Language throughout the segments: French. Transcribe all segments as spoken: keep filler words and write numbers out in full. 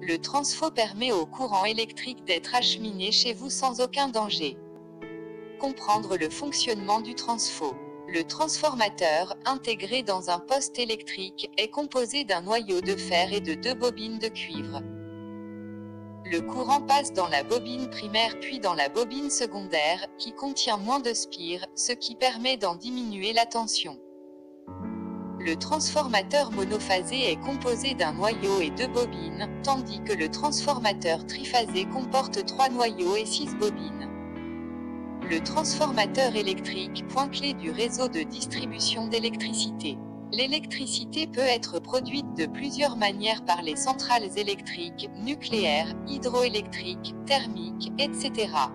Le transfo permet au courant électrique d'être acheminé chez vous sans aucun danger. Comprendre le fonctionnement du transfo. Le transformateur, intégré dans un poste électrique, est composé d'un noyau de fer et de deux bobines de cuivre. Le courant passe dans la bobine primaire puis dans la bobine secondaire, qui contient moins de spire, ce qui permet d'en diminuer la tension. Le transformateur monophasé est composé d'un noyau et deux bobines, tandis que le transformateur triphasé comporte trois noyaux et six bobines. Le transformateur électrique, point clé du réseau de distribution d'électricité. L'électricité peut être produite de plusieurs manières par les centrales électriques, nucléaires, hydroélectriques, thermiques, et cetera.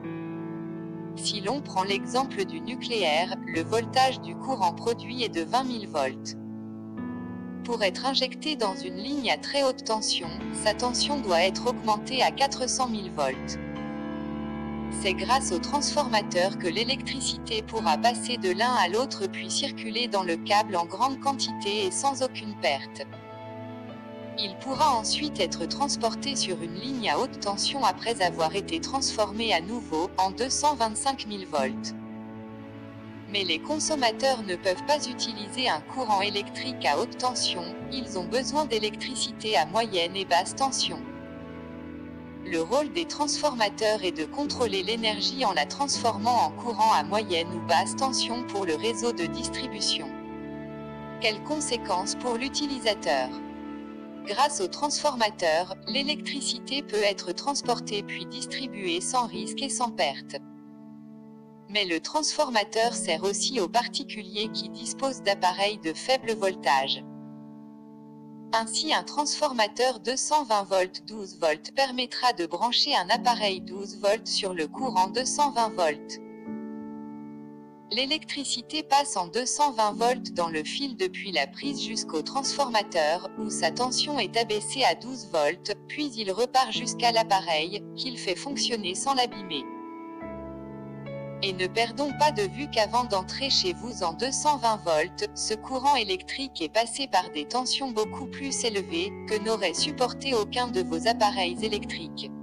Si l'on prend l'exemple du nucléaire, le voltage du courant produit est de vingt mille volts. Pour être injecté dans une ligne à très haute tension, sa tension doit être augmentée à quatre cent mille volts. C'est grâce au transformateur que l'électricité pourra passer de l'un à l'autre puis circuler dans le câble en grande quantité et sans aucune perte. Il pourra ensuite être transporté sur une ligne à haute tension après avoir été transformé à nouveau en deux cent vingt-cinq mille volts. Mais les consommateurs ne peuvent pas utiliser un courant électrique à haute tension, ils ont besoin d'électricité à moyenne et basse tension. Le rôle des transformateurs est de contrôler l'énergie en la transformant en courant à moyenne ou basse tension pour le réseau de distribution. Quelles conséquences pour l'utilisateur? Grâce au transformateur, l'électricité peut être transportée puis distribuée sans risque et sans perte. Mais le transformateur sert aussi aux particuliers qui disposent d'appareils de faible voltage. Ainsi, un transformateur deux cent vingt volts douze volts permettra de brancher un appareil douze volts sur le courant deux cent vingt volts. L'électricité passe en deux cent vingt volts dans le fil depuis la prise jusqu'au transformateur, où sa tension est abaissée à douze volts, puis il repart jusqu'à l'appareil, qu'il fait fonctionner sans l'abîmer. Et ne perdons pas de vue qu'avant d'entrer chez vous en deux cent vingt volts, ce courant électrique est passé par des tensions beaucoup plus élevées, que n'aurait supporté aucun de vos appareils électriques.